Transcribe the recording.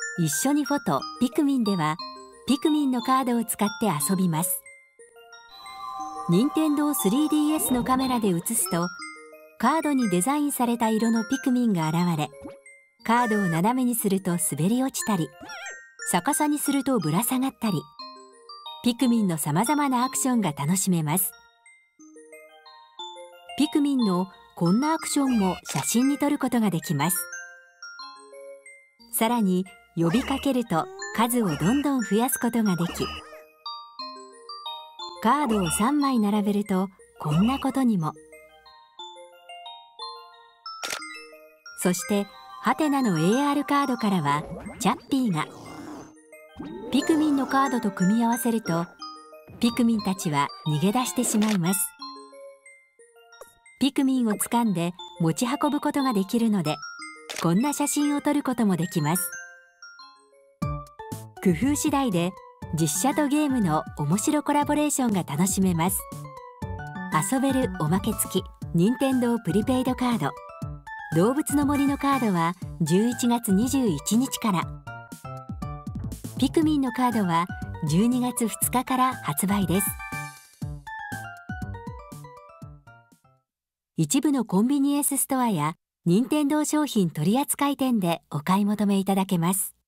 一緒にフォトピクミンではピクミンのカードを使って遊びます。任天堂 3DS のカメラで写すとカードにデザインされた色のピクミンが現れ、カードを斜めにすると滑り落ちたり、逆さにするとぶら下がったり、ピクミンのさまざまなアクションが楽しめます。ピクミンのこんなアクションも写真に撮ることができます。さらに呼びかけると数をどんどん増やすことができ、カードを3枚並べるとこんなことにも。そしてハテナの AR カードからはチャッピーがピクミンのカードと組み合わせるとピクミンたちは逃げ出してしまいます。ピクミンを掴んで持ち運ぶことができるので、こんな写真を撮ることもできます。工夫次第で実写とゲームの面白コラボレーションが楽しめます。遊べるおまけ付き任天堂プリペイドカード動物の森のカードは11月21日から、ピクミンのカードは12月2日から発売です。一部のコンビニエンスストアや任天堂商品取扱店でお買い求めいただけます。